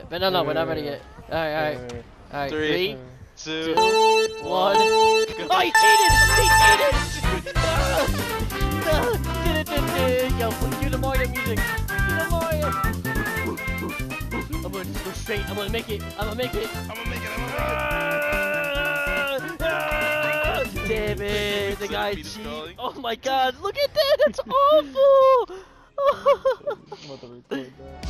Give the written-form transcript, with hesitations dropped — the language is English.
But no, we're not ready yet. Alright. 3, 2, 1. Oh, he cheated! Yo, do the Mario music. Do the Mario. I'm gonna just go straight. I'm gonna make it. Damn it, the guy cheated. Oh my god, look at that. That's awful.